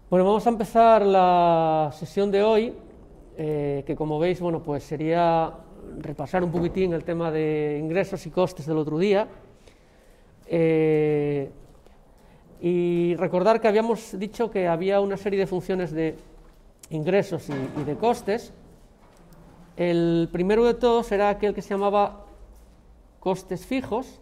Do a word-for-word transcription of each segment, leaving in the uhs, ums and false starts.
Bueno, vamos a empezar la sesión de hoy, eh, que como veis, bueno, pues sería repasar un poquitín el tema de ingresos y costes del otro día, eh, y recordar que habíamos dicho que había una serie de funciones de ingresos y, y de costes. El primero de todos era aquel que se llamaba costes fijos,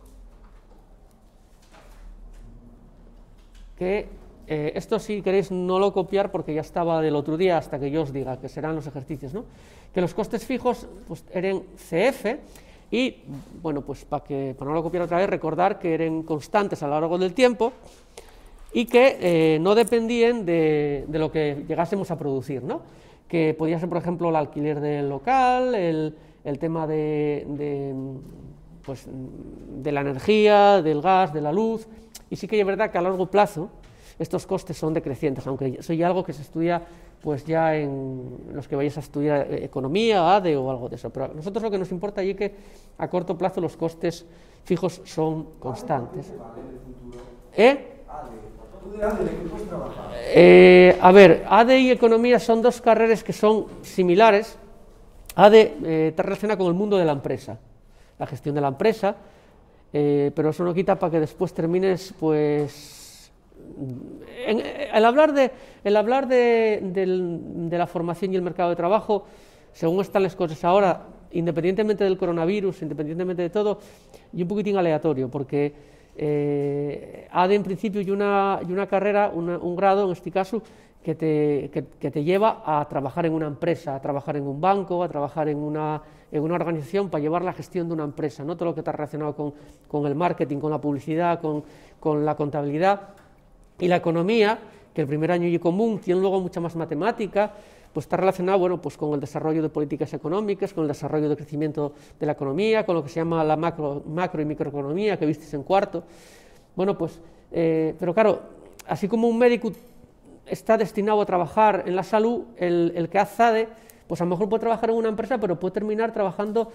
que eh, esto, si queréis, no lo copiar porque ya estaba del otro día hasta que yo os diga que serán los ejercicios, ¿no? Que los costes fijos pues, eran C F y, bueno, pues para que para no lo copiar otra vez, recordar que eran constantes a lo largo del tiempo y que eh, no dependían de, de lo que llegásemos a producir, ¿no? Que podía ser, por ejemplo, el alquiler del local, el, el tema de, de, pues, de la energía, del gas, de la luz, y sí que es verdad que a largo plazo estos costes son decrecientes, aunque eso ya algo que se estudia pues ya en los que vayáis a estudiar economía, A D E o algo de eso, pero a nosotros lo que nos importa allí es que a corto plazo los costes fijos son constantes. ¿Eh? Eh, a ver, A D E y economía son dos carreras que son similares. A D E eh, está relacionada con el mundo de la empresa, la gestión de la empresa, eh, pero eso no quita para que después termines, pues, en, el hablar de, el hablar de, de, de la formación y el mercado de trabajo, según están las cosas ahora, independientemente del coronavirus, independientemente de todo, y un poquitín aleatorio, porque eh, A D E en principio y una, y una carrera, una, un grado en este caso, que te, que, que te lleva a trabajar en una empresa, a trabajar en un banco, a trabajar en una, en una organización para llevar la gestión de una empresa, no todo lo que está relacionado con, con el marketing, con la publicidad, con, con la contabilidad. Y la economía, que el primer año y común tiene luego mucha más matemática, pues está relacionado, bueno, pues con el desarrollo de políticas económicas, con el desarrollo de crecimiento de la economía, con lo que se llama la macro, macro y microeconomía, que visteis en cuarto. Bueno, pues, eh, pero claro, así como un médico está destinado a trabajar en la salud, el, el que hace A D E, pues a lo mejor puede trabajar en una empresa, pero puede terminar trabajando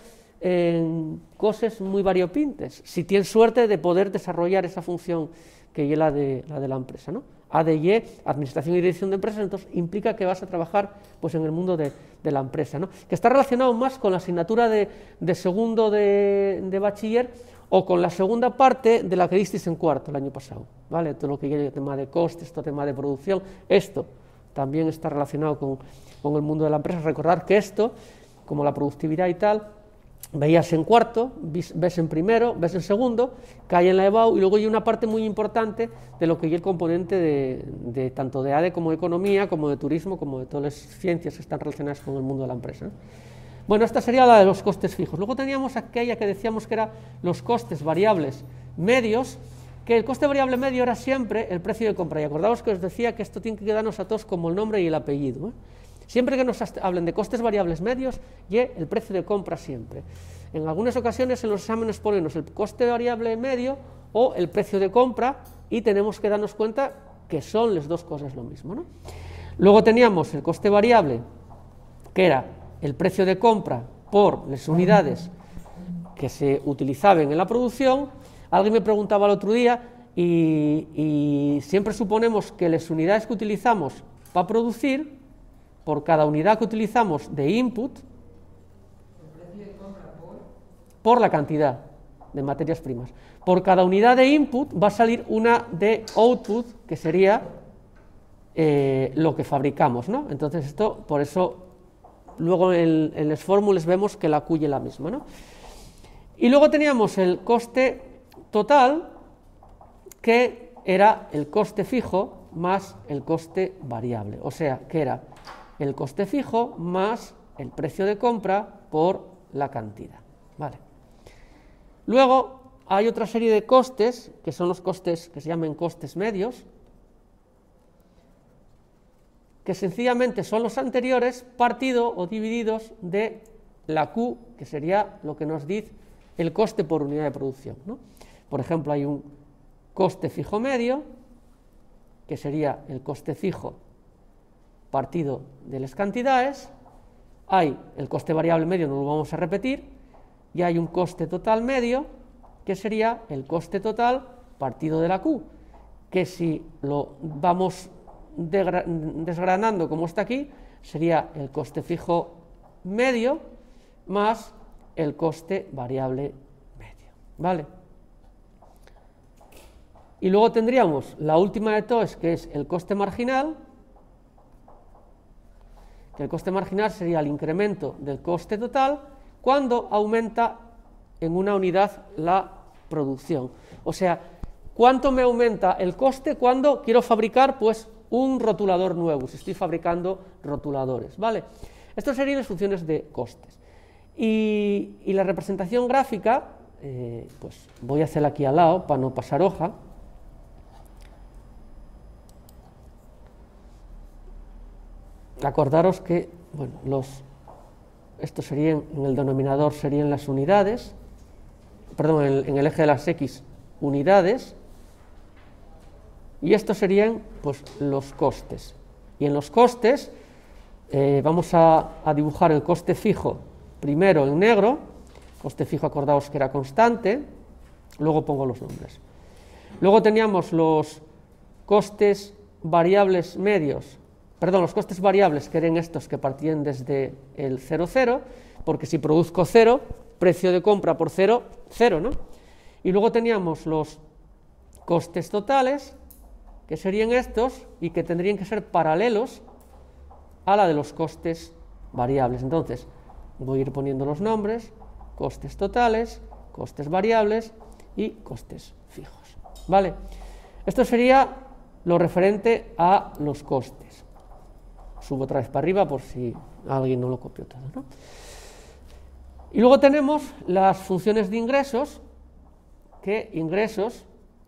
en cosas muy variopintas, si tiene suerte de poder desarrollar esa función que es la de la, de la empresa, ¿no? A D E, Administración y Dirección de Empresas, entonces implica que vas a trabajar pues, en el mundo de, de la empresa, ¿no? Que está relacionado más con la asignatura de, de segundo de, de bachiller o con la segunda parte de la que disteis en cuarto el año pasado, ¿vale? Todo lo que es el tema de costes, todo el tema de producción, esto también está relacionado con, con el mundo de la empresa. Recordar que esto, como la productividad y tal, veías en cuarto, ves en primero, ves en segundo, cae en la EBAU, y luego hay una parte muy importante de lo que es el componente de, de tanto de A D E como de economía, como de turismo, como de todas las ciencias que están relacionadas con el mundo de la empresa, ¿no? Bueno, esta sería la de los costes fijos. Luego teníamos aquella que decíamos que era los costes variables medios, que el coste variable medio era siempre el precio de compra, y acordaos que os decía que esto tiene que quedarnos a todos como el nombre y el apellido, ¿eh? Siempre que nos hablen de costes variables medios, y el precio de compra siempre. En algunas ocasiones en los exámenes ponemos el coste variable medio o el precio de compra, y tenemos que darnos cuenta que son las dos cosas lo mismo, ¿no? Luego teníamos el coste variable, que era el precio de compra por las unidades que se utilizaban en la producción. Alguien me preguntaba el otro día, y, y siempre suponemos que las unidades que utilizamos para producir, por cada unidad que utilizamos de input, por la cantidad de materias primas, por cada unidad de input va a salir una de output, que sería eh, lo que fabricamos, ¿no? Entonces esto, por eso, luego en, en las fórmulas vemos que la Q es la misma, ¿no? Y luego teníamos el coste total, que era el coste fijo más el coste variable, o sea, que era el coste fijo más el precio de compra por la cantidad, ¿vale? Luego hay otra serie de costes, que son los costes que se llaman costes medios, que sencillamente son los anteriores partido o divididos de la Q, que sería lo que nos dice el coste por unidad de producción, ¿no? Por ejemplo, hay un coste fijo medio, que sería el coste fijo partido de las cantidades, hay el coste variable medio, no lo vamos a repetir, y hay un coste total medio, que sería el coste total partido de la Q, que si lo vamos desgranando como está aquí, sería el coste fijo medio más el coste variable medio, ¿vale? Y luego tendríamos la última de todas, que es el coste marginal, que el coste marginal sería el incremento del coste total cuando aumenta en una unidad la producción. O sea, ¿cuánto me aumenta el coste cuando quiero fabricar pues un rotulador nuevo? Si estoy fabricando rotuladores, ¿vale? Estas serían las funciones de costes. Y, y la representación gráfica, eh, pues voy a hacerla aquí al lado para no pasar hoja. Acordaros que, bueno, los, estos serían, en el denominador serían las unidades, perdón, en el, en el eje de las X, unidades, y estos serían, pues, los costes. Y en los costes, eh, vamos a, a dibujar el coste fijo, primero en negro, coste fijo, acordaos que era constante, luego pongo los nombres. Luego teníamos los costes variables medios, perdón, los costes variables, que eran estos que partían desde el cero, cero, porque si produzco cero, precio de compra por cero, cero, ¿no? Y luego teníamos los costes totales, que serían estos, y que tendrían que ser paralelos a la de los costes variables. Entonces, voy a ir poniendo los nombres, costes totales, costes variables y costes fijos, ¿vale? Esto sería lo referente a los costes. Subo otra vez para arriba por si alguien no lo copió todo, ¿no? Y luego tenemos las funciones de ingresos, que ingresos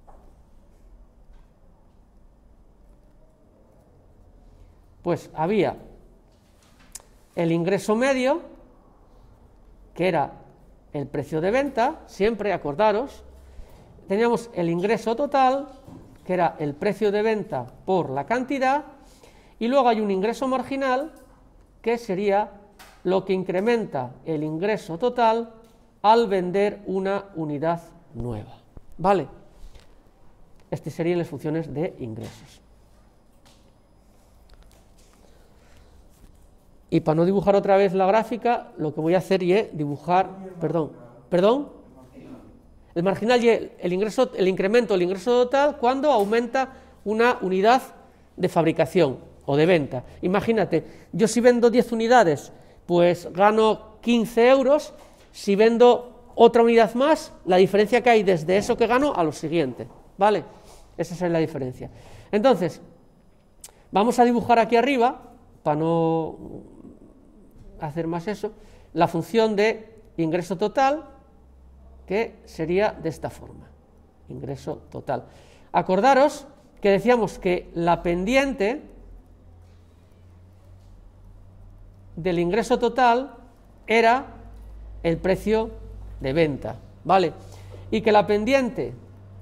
pues había el ingreso medio, que era el precio de venta, siempre acordaros, teníamos el ingreso total, que era el precio de venta por la cantidad, y luego hay un ingreso marginal, que sería lo que incrementa el ingreso total al vender una unidad nueva, ¿vale? Estas serían las funciones de ingresos. Y para no dibujar otra vez la gráfica, lo que voy a hacer es dibujar, perdón, perdón, el marginal y el, el ingreso, el incremento del ingreso total cuando aumenta una unidad de fabricación o de venta. Imagínate, yo si vendo diez unidades, pues gano quince euros, si vendo otra unidad más, la diferencia que hay desde eso que gano a lo siguiente, ¿vale? Esa es la diferencia. Entonces, vamos a dibujar aquí arriba, para no hacer más eso, la función de ingreso total, que sería de esta forma, ingreso total. Acordaros que decíamos que la pendiente del ingreso total era el precio de venta, ¿vale? Y que la pendiente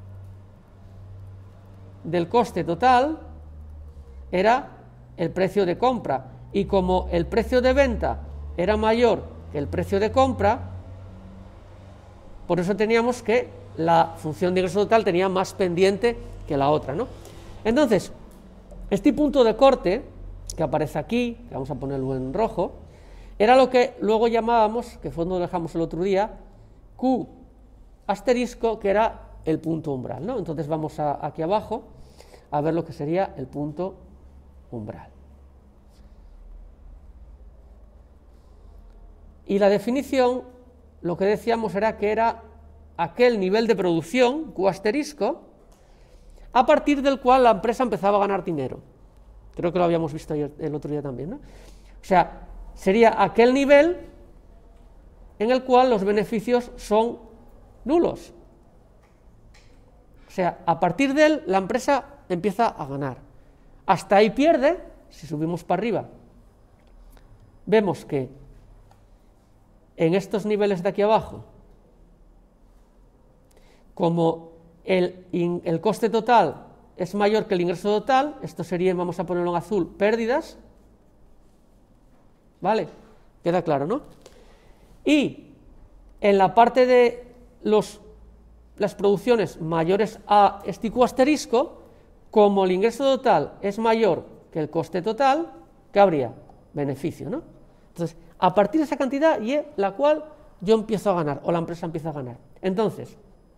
del coste total era el precio de compra, y como el precio de venta era mayor que el precio de compra, por eso teníamos que la función de ingreso total tenía más pendiente que la otra, ¿no? Entonces, este punto de corte que aparece aquí, que vamos a ponerlo en rojo, era lo que luego llamábamos, que fue donde lo dejamos el otro día, Q asterisco, que era el punto umbral, ¿no? Entonces vamos a, aquí abajo a ver lo que sería el punto umbral. Y la definición, lo que decíamos era que era aquel nivel de producción, Q asterisco, a partir del cual la empresa empezaba a ganar dinero. Creo que lo habíamos visto ayer, el otro día también, ¿no? O sea, sería aquel nivel en el cual los beneficios son nulos. O sea, a partir de él la empresa empieza a ganar. Hasta ahí pierde. Si subimos para arriba, vemos que en estos niveles de aquí abajo, como el, el coste total es mayor que el ingreso total, esto sería, vamos a ponerlo en azul, pérdidas, ¿vale? Queda claro, ¿no? Y en la parte de los, las producciones mayores a este Q asterisco, como el ingreso total es mayor que el coste total, ¿qué habría? Beneficio, ¿no? Entonces, a partir de esa cantidad y la cual yo empiezo a ganar, o la empresa empieza a ganar. Entonces,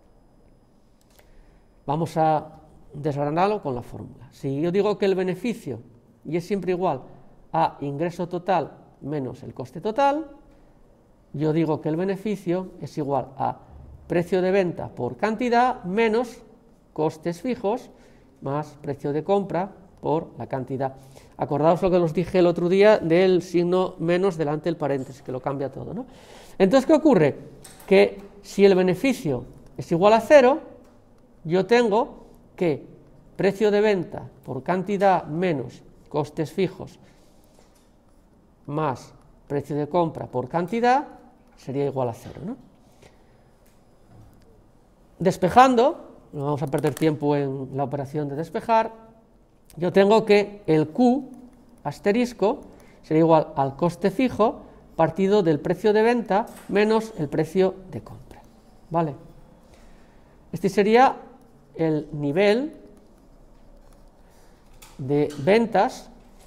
vamos a desgranarlo con la fórmula. Si yo digo que el beneficio y es siempre igual a ingreso total menos el coste total, yo digo que el beneficio es igual a precio de venta por cantidad menos costes fijos más precio de compra por la cantidad. Acordaos lo que os dije el otro día del signo menos delante del paréntesis, que lo cambia todo, ¿no? Entonces, ¿qué ocurre? Que si el beneficio es igual a cero, yo tengo que precio de venta por cantidad menos costes fijos más precio de compra por cantidad sería igual a cero, ¿no? Despejando, no vamos a perder tiempo en la operación de despejar, yo tengo que el Q asterisco sería igual al coste fijo partido del precio de venta menos el precio de compra, ¿vale? Este sería el nivel de ventas,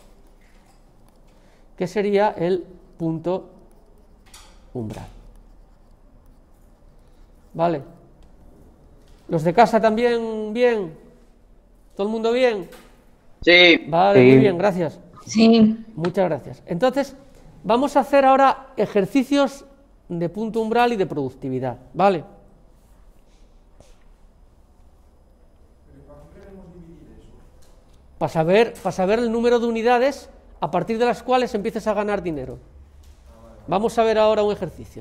que sería el punto umbral, ¿vale? ¿Los de casa también bien? ¿Todo el mundo bien? Sí. Vale, sí. Muy bien, gracias. Sí. Muchas gracias. Entonces, vamos a hacer ahora ejercicios de punto umbral y de productividad, ¿vale? Para saber, para saber el número de unidades a partir de las cuales empieces a ganar dinero. Vamos a ver ahora un ejercicio.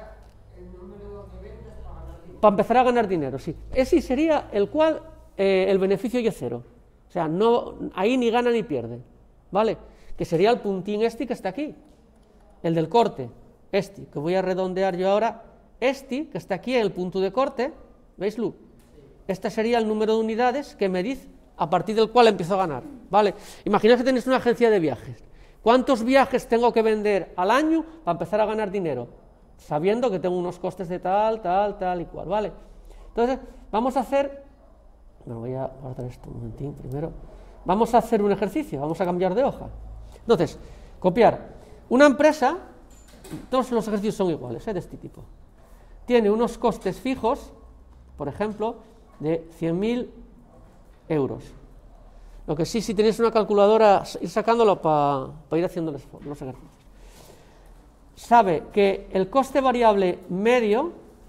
Para empezar a ganar dinero, sí. Ese sería el cual eh, el beneficio y es cero. O sea, no, ahí ni gana ni pierde, ¿vale? Que sería el puntín este que está aquí, el del corte, este, que voy a redondear yo ahora, este, que está aquí en el punto de corte, ¿veislo? Este sería el número de unidades que medís a partir del cual empiezo a ganar, ¿vale? Imaginaos que tenéis una agencia de viajes. ¿Cuántos viajes tengo que vender al año para empezar a ganar dinero? Sabiendo que tengo unos costes de tal, tal, tal y cual, ¿vale? Entonces, vamos a hacer... Me voy a guardar esto un momentín primero. Vamos a hacer un ejercicio, vamos a cambiar de hoja. Entonces, copiar. Una empresa, todos los ejercicios son iguales, ¿eh? De este tipo. Tiene unos costes fijos, por ejemplo, de cien mil euros. Lo que sí, si tenéis una calculadora, ir sacándolo para pa ir haciendo los, los ejercicios. Sabe que el coste variable medio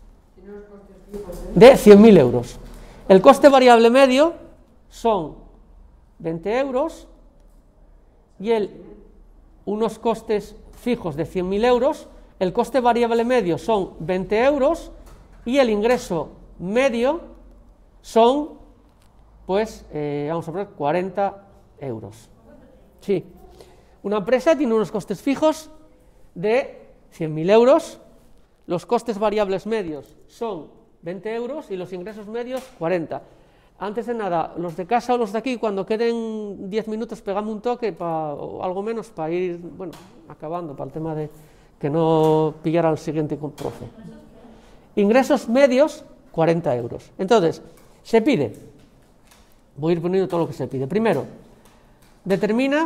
de cien mil euros. El coste variable medio son veinte euros y el, unos costes fijos de cien mil euros. El coste variable medio son veinte euros y el ingreso medio son, pues, eh, vamos a poner cuarenta euros. Sí. Una empresa tiene unos costes fijos de cien mil euros, los costes variables medios son veinte euros y los ingresos medios cuarenta. Antes de nada, los de casa o los de aquí, cuando queden diez minutos, pegame un toque pa, o algo menos para ir, bueno, acabando, para el tema de que no pillara al siguiente profe. Ingresos medios, cuarenta euros. Entonces, se pide, voy a ir poniendo todo lo que se pide. Primero, determina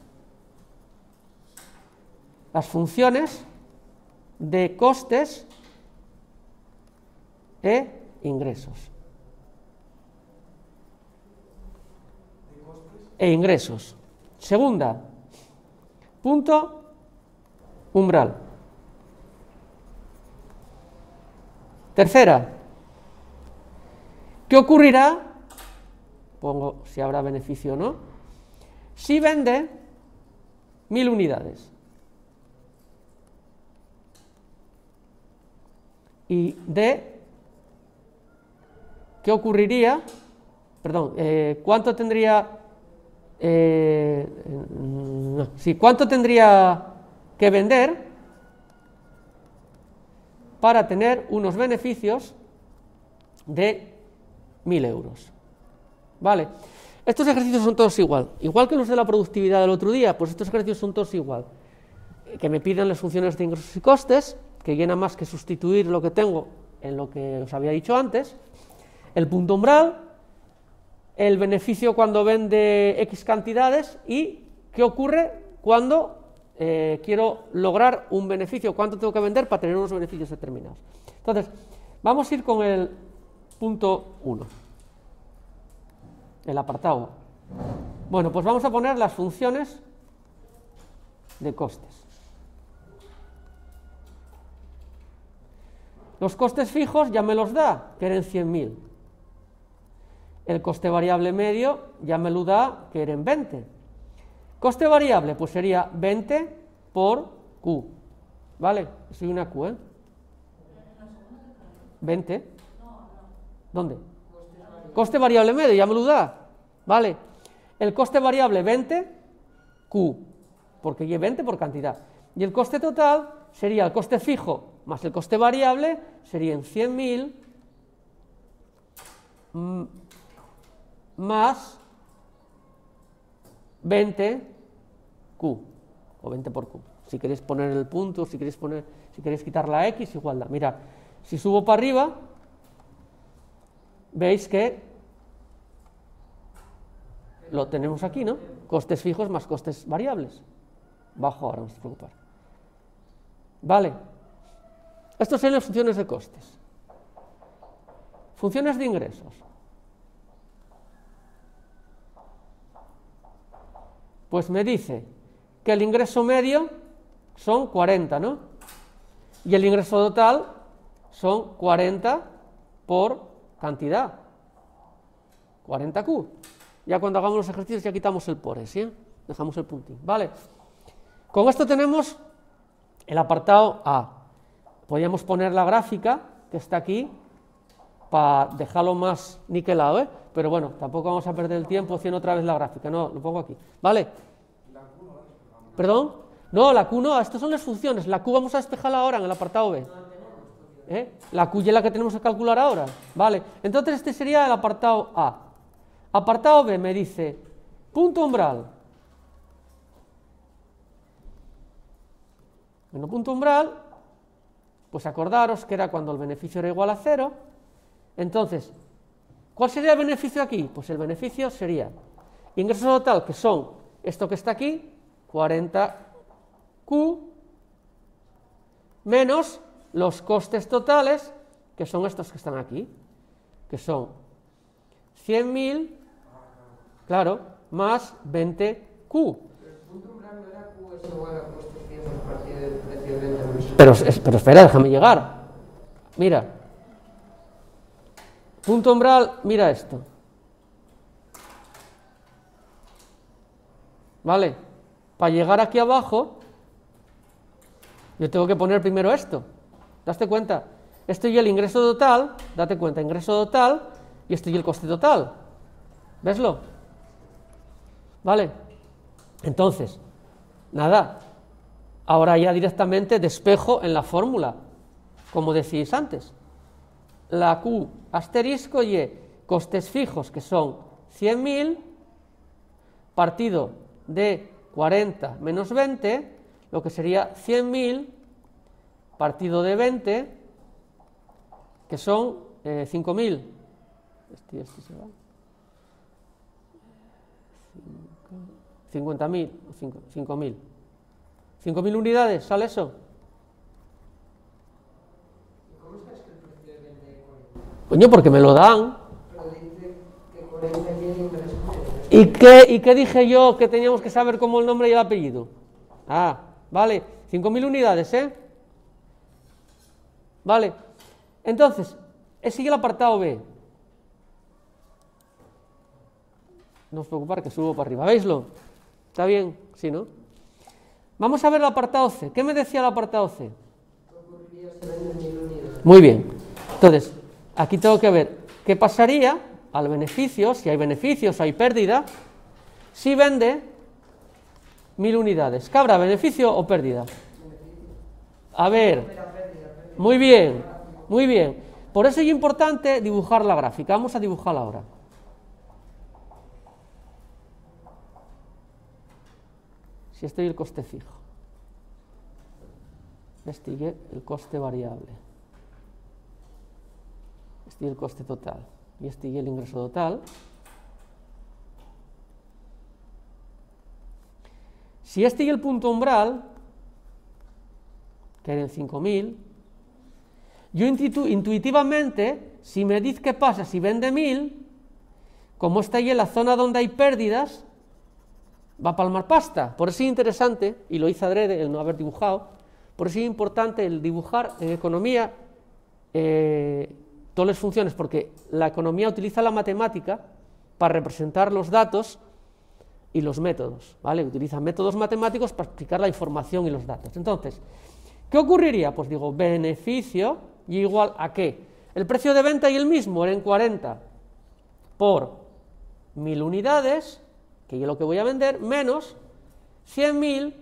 las funciones de costes e ingresos. E ingresos. Segunda, punto umbral. Tercera, ¿qué ocurrirá? Pongo si habrá beneficio o no. Si vende mil unidades. Y de ¿qué ocurriría? Perdón, eh, ¿cuánto tendría? Eh, no, sí, ¿cuánto tendría que vender para tener unos beneficios de mil euros? Vale. Estos ejercicios son todos igual, igual que los de la productividad del otro día, pues estos ejercicios son todos igual. Que me piden las funciones de ingresos y costes, que llena más que sustituir lo que tengo en lo que os había dicho antes. El punto umbral, el beneficio cuando vende X cantidades y qué ocurre cuando eh, quiero lograr un beneficio, cuánto tengo que vender para tener unos beneficios determinados. Entonces, vamos a ir con el punto uno, el apartado. Bueno, pues vamos a poner las funciones de costes. Los costes fijos ya me los da, que eran cien mil. El coste variable medio ya me lo da, que eran veinte. Coste variable, pues sería veinte por Q. ¿Vale? Soy una Q, ¿eh? veinte. ¿Dónde? Coste variable medio, ya me lo da. ¿Vale? El coste variable veinte, Q, porque y veinte por cantidad. Y el coste total sería el coste fijo más el coste variable, serían cien mil más veinte Q, o veinte por Q. Si queréis poner el punto, si queréis poner, si queréis quitar la X, igual da. Mira, si subo para arriba, veis que lo tenemos aquí, ¿no? Costes fijos más costes variables. Bajo ahora, no os preocupar. Vale. Estas son las funciones de costes. Funciones de ingresos. Pues me dice que el ingreso medio son cuarenta, ¿no? Y el ingreso total son cuarenta por cantidad. cuarenta Q. Ya cuando hagamos los ejercicios ya quitamos el por, ¿sí? Dejamos el puntín, ¿vale? Con esto tenemos el apartado A. Podríamos poner la gráfica que está aquí para dejarlo más niquelado, ¿eh? Pero bueno, tampoco vamos a perder el tiempo haciendo otra vez la gráfica, no, lo pongo aquí, ¿vale? ¿Perdón? No, la Q no, estas son las funciones, la Q vamos a despejarla ahora en el apartado B. ¿Eh? La Q ya es la que tenemos que calcular ahora, ¿vale? Entonces este sería el apartado A. Apartado B me dice, punto umbral. Bueno, punto umbral, pues acordaros que era cuando el beneficio era igual a cero. Entonces, ¿cuál sería el beneficio aquí? Pues el beneficio sería ingreso total, que son esto que está aquí, cuarenta Q, menos los costes totales, que son estos que están aquí, que son cien mil, claro, más veinte Q. Pero, pero espera, déjame llegar. Mira. Punto umbral, mira esto. ¿Vale? Para llegar aquí abajo, yo tengo que poner primero esto. ¿Daste cuenta? Esto y el ingreso total, date cuenta, ingreso total, y esto y el coste total. ¿Veslo? ¿Vale? Entonces, nada. Ahora ya directamente despejo en la fórmula, como decís antes. La Q asterisco y costes fijos, que son cien mil, partido de cuarenta menos veinte, lo que sería cien mil, partido de veinte, que son eh, cinco mil. Este, este se va. cincuenta mil, cinco mil. cinco mil unidades, ¿sale eso? ¿Cómo sabes que el precio de venta de cuarenta? Coño, porque me lo dan. Pero dice que cuarenta tiene ingresos. ¿Y qué, ¿Y qué dije yo que teníamos que saber como el nombre y el apellido? Ah, vale, cinco mil unidades, ¿eh? Vale, entonces, sigue el apartado B. No os preocupéis que subo para arriba, ¿veislo? ¿Está bien? Sí, ¿no? Vamos a ver el apartado C. ¿Qué me decía el apartado C? Muy bien. Entonces, aquí tengo que ver qué pasaría al beneficio, si hay beneficios, hay pérdida, si vende mil unidades. ¿Qué habrá, beneficio o pérdida? A ver, muy bien, muy bien. Por eso es importante dibujar la gráfica. Vamos a dibujarla ahora. Si este es el coste fijo, este es el coste variable, este es el coste total y este es el ingreso total, Si este y el punto umbral, que eran cinco mil, yo intuitu, intuitivamente, si me dice qué pasa si vende mil, como está ahí en la zona donde hay pérdidas, va a palmar pasta. Por eso es interesante, y lo hice adrede el no haber dibujado, por eso es importante el dibujar en economía eh, todas las funciones, porque la economía utiliza la matemática para representar los datos y los métodos, ¿vale? Utiliza métodos matemáticos para explicar la información y los datos. Entonces, ¿qué ocurriría? Pues digo, beneficio y igual a qué. El precio de venta y el mismo, eran cuarenta por mil unidades, que yo lo que voy a vender, menos cien mil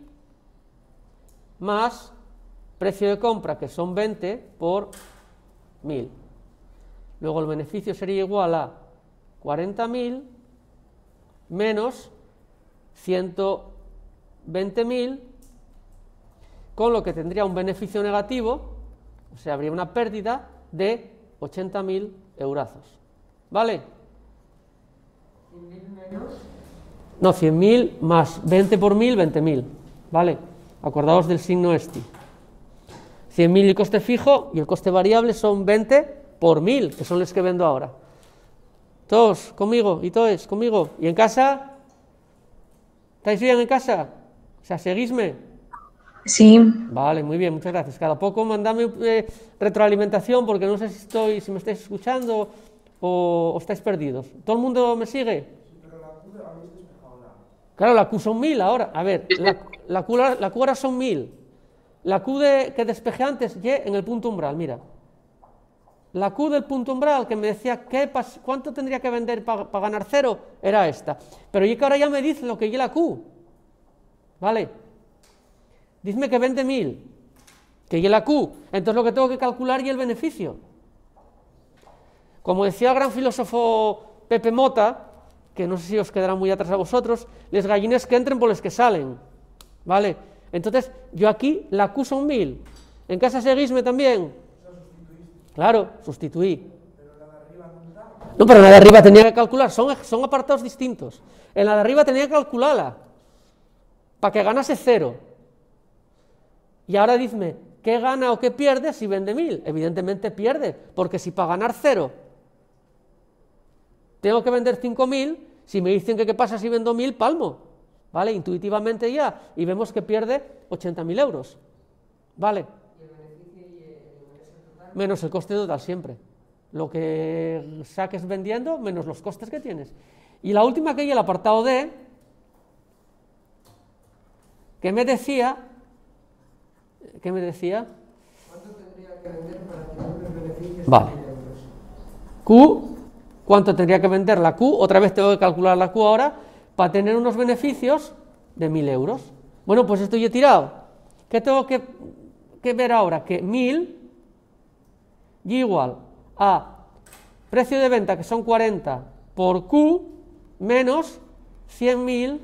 más precio de compra, que son veinte por mil. Luego el beneficio sería igual a cuarenta mil menos ciento veinte mil, con lo que tendría un beneficio negativo, o sea, habría una pérdida de ochenta mil eurazos. ¿Vale? cien mil menos. No, cien mil más veinte por mil, veinte mil. ¿Vale? Acordaos del signo este. cien mil el coste fijo y el coste variable son veinte por mil, que son los que vendo ahora. Todos conmigo y todos conmigo. ¿Y en casa? ¿Estáis bien en casa? O sea, ¿seguísme? Sí, Vale, muy bien, muchas gracias. Cada poco mandadme eh, retroalimentación porque no sé si estoy, si me estáis escuchando o, o estáis perdidos. ¿Todo el mundo me sigue? Claro, la Q son mil ahora. A ver, la, la, Q, la Q ahora son mil. La Q de, que despejé antes, Y en el punto umbral, mira. La Q del punto umbral que me decía qué pas, cuánto tendría que vender para pa ganar cero, era esta. Pero y que ahora ya me dice lo que Y la Q. ¿Vale? Dime que vende mil, que Y la Q. Entonces lo que tengo que calcular y el beneficio. Como decía el gran filósofo Pepe Mota, que no sé si os quedará muy atrás a vosotros, les gallines que entren por los que salen. ¿Vale? Entonces, yo aquí la Q son mil. ¿En casa seguisme también? Claro, sustituí. No, pero en la de arriba tenía que calcular, son, son apartados distintos. En la de arriba tenía que calcularla, para que ganase cero. Y ahora dime, ¿qué gana o qué pierde si vende mil? Evidentemente pierde, porque si para ganar cero tengo que vender cinco mil, si me dicen que qué pasa si vendo mil, palmo. ¿Vale? Intuitivamente ya, y vemos que pierde ochenta mil euros. ¿Vale? Menos el coste total siempre. Lo que saques vendiendo, menos los costes que tienes. Y la última que hay, el apartado D, que me decía, ¿qué me decía? ¿Cuánto tendría que vender para tener unos beneficios Vale. de mil euros? Q, ¿cuánto tendría que vender la Q? Otra vez tengo que calcular la Q ahora, para tener unos beneficios de mil euros. Bueno, pues esto yo he tirado. ¿Qué tengo que, que ver ahora? Que mil y igual a precio de venta, que son cuarenta, por Q, menos cien mil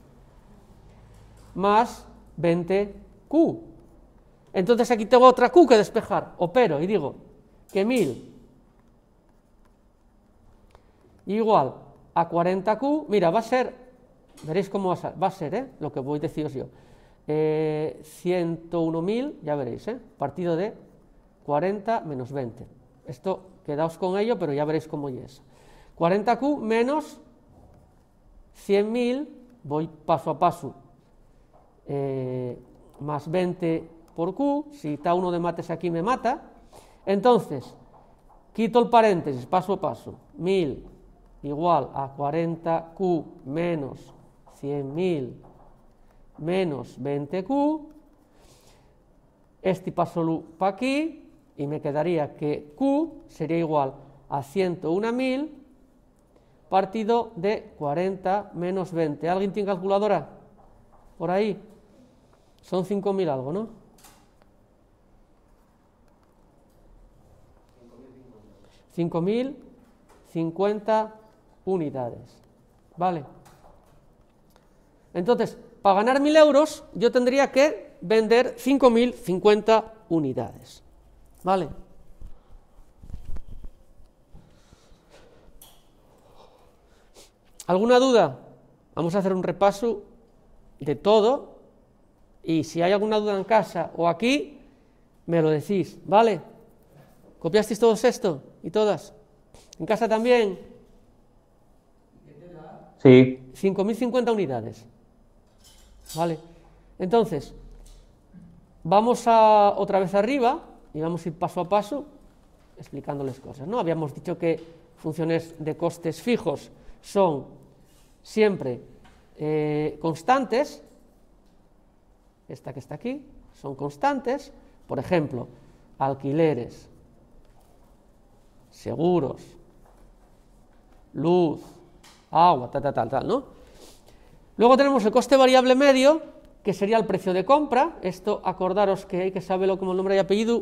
más veinte Q. Entonces aquí tengo otra Q que despejar. Opero y digo que mil igual a cuarenta Q, mira, va a ser, veréis cómo va a ser, va a ser ¿eh? Lo que voy a deciros yo. Eh, ciento uno mil, ya veréis, ¿eh? Partido de cuarenta menos veinte. Esto, quedaos con ello, pero ya veréis cómo es. cuarenta Q menos cien mil, voy paso a paso, eh, más veinte por Q, si está uno de mates aquí me mata. Entonces, quito el paréntesis, paso a paso, mil igual a cuarenta Q menos cien mil menos veinte Q, este paso para aquí, y me quedaría que Q sería igual a ciento uno mil partido de cuarenta menos veinte. ¿Alguien tiene calculadora? Por ahí. Son cinco mil algo, ¿no? cinco mil cincuenta unidades. ¿Vale? Entonces, para ganar mil euros, yo tendría que vender cinco mil cincuenta unidades. ¿Vale? ¿Alguna duda? Vamos a hacer un repaso de todo Y si hay alguna duda en casa o aquí, me lo decís, ¿vale? ¿Copiasteis todos esto y todas? ¿En casa también? Sí. cinco mil cincuenta unidades. ¿Vale? Entonces, vamos a, otra vez arriba y vamos a ir paso a paso explicándoles cosas, ¿no? Habíamos dicho que funciones de costes fijos son siempre eh, constantes. Esta que está aquí, son constantes. Por ejemplo, alquileres, seguros, luz, agua, tal, tal, tal, tal, ¿no? Luego tenemos el coste variable medio, que sería el precio de compra. Esto, acordaros que hay que saberlo como nombre y apellido.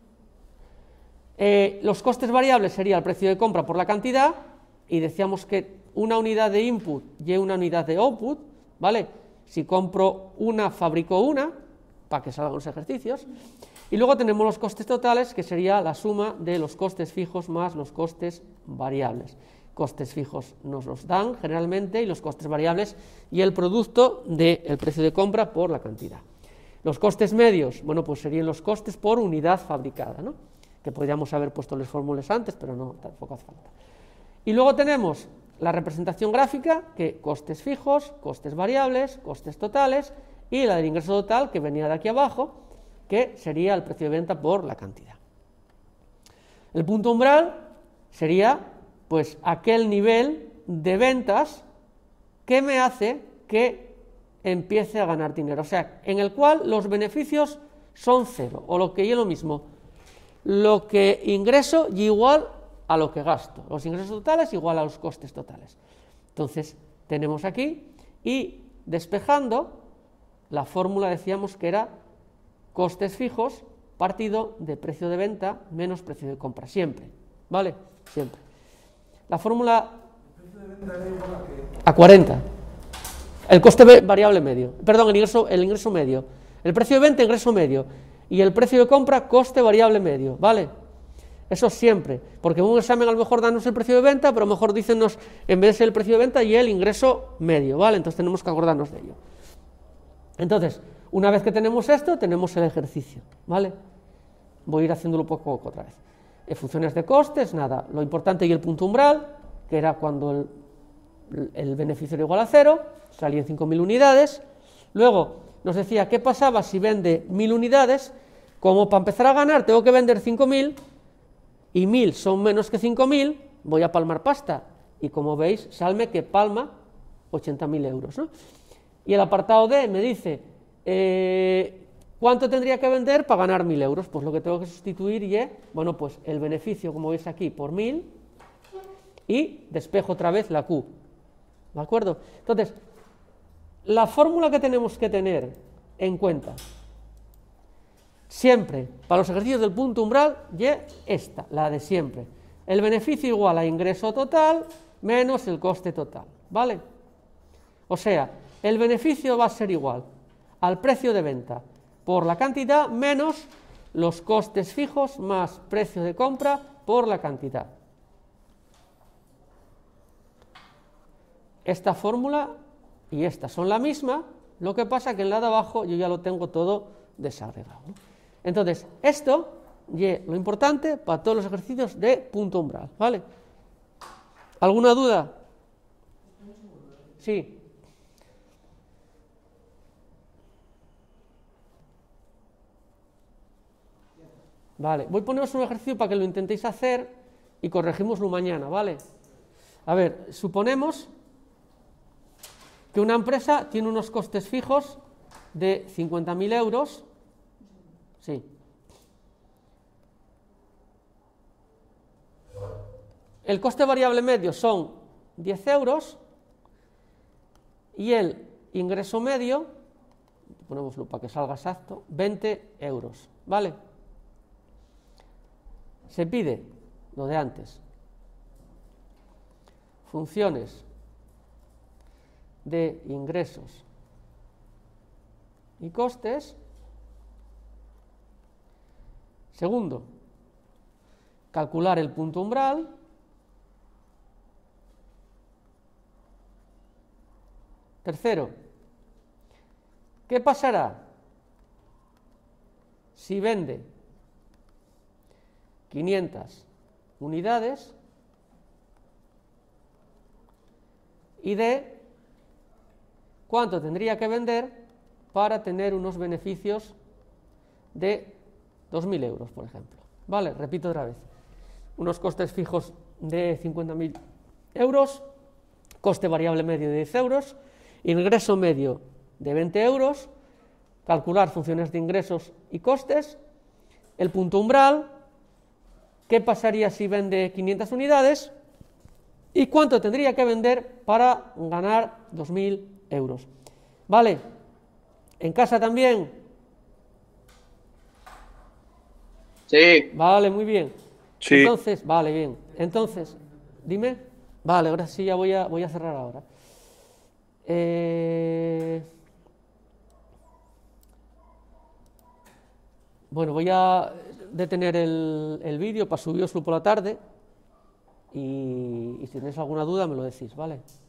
Eh, los costes variables sería el precio de compra por la cantidad, y decíamos que una unidad de input y una unidad de output, ¿vale? Si compro una, fabrico una, para que salgan los ejercicios. Y luego tenemos los costes totales, que sería la suma de los costes fijos más los costes variables. Costes fijos nos los dan generalmente, y los costes variables y el producto del precio de compra por la cantidad. Los costes medios, bueno, pues serían los costes por unidad fabricada, ¿no? Que podríamos haber puesto las fórmulas antes, pero no, tampoco hace falta. Y luego tenemos la representación gráfica, que costes fijos, costes variables, costes totales, y la del ingreso total, que venía de aquí abajo, que sería el precio de venta por la cantidad. El punto umbral sería, pues, aquel nivel de ventas que me hace que empiece a ganar dinero, o sea, en el cual los beneficios son cero, o lo que es lo mismo, lo que ingreso y igual a lo que gasto, los ingresos totales igual a los costes totales. Entonces tenemos aquí, y despejando, la fórmula decíamos que era costes fijos partido de precio de venta menos precio de compra, siempre, ¿vale? Siempre. La fórmula a cuarenta. El coste variable medio, perdón, el ingreso, el ingreso medio. El precio de venta, ingreso medio. Y el precio de compra, coste variable medio, ¿vale? Eso siempre, porque en un examen a lo mejor danos el precio de venta, pero a lo mejor dicennos, en vez de ser el precio de venta, y el ingreso medio, ¿vale? Entonces tenemos que acordarnos de ello. Entonces, una vez que tenemos esto, tenemos el ejercicio, ¿vale? Voy a ir haciéndolo poco a poco otra vez. En funciones de costes, nada, lo importante y el punto umbral, que era cuando el, el beneficio era igual a cero, salían cinco mil unidades. Luego nos decía, ¿qué pasaba si vende mil unidades? Como para empezar a ganar tengo que vender cinco mil, y mil son menos que cinco mil, voy a palmar pasta. Y como veis, Salme que palma ochenta mil euros, ¿no? Y el apartado D me dice, eh, ¿cuánto tendría que vender para ganar mil euros? Pues lo que tengo que sustituir y, bueno, pues el beneficio, como veis aquí, por mil, y despejo otra vez la Q, ¿de acuerdo? Entonces, la fórmula que tenemos que tener en cuenta siempre para los ejercicios del punto umbral y esta, la de siempre. El beneficio igual a ingreso total menos el coste total, ¿vale? O sea, el beneficio va a ser igual al precio de venta por la cantidad menos los costes fijos más precio de compra por la cantidad. Esta fórmula y esta son la misma, lo que pasa que en la de abajo yo ya lo tengo todo desagregado, ¿no? Entonces, esto es lo importante para todos los ejercicios de punto umbral, ¿vale? ¿Alguna duda? Sí. Vale, voy a poneros un ejercicio para que lo intentéis hacer y corregimoslo mañana, ¿vale? A ver, suponemos que una empresa tiene unos costes fijos de cincuenta mil euros. Sí. El coste variable medio son diez euros y el ingreso medio, ponémoslo para que salga exacto, veinte euros, ¿vale? Se pide lo de antes. Funciones de ingresos y costes. Segundo, calcular el punto umbral. Tercero, ¿qué pasará si vende quinientas unidades y D, cuánto tendría que vender para tener unos beneficios de dos mil euros, por ejemplo. Vale, repito otra vez. Unos costes fijos de cincuenta mil euros, coste variable medio de diez euros, ingreso medio de veinte euros, calcular funciones de ingresos y costes, el punto umbral, qué pasaría si vende quinientas unidades y cuánto tendría que vender para ganar dos mil euros. Vale, en casa también. Sí. Vale, muy bien. Sí. Entonces, vale, bien. Entonces, dime. Vale, ahora sí ya voy a, voy a cerrar ahora. Eh... Bueno, voy a detener el, el vídeo para subiroslo por la tarde y, y si tenéis alguna duda me lo decís, ¿vale?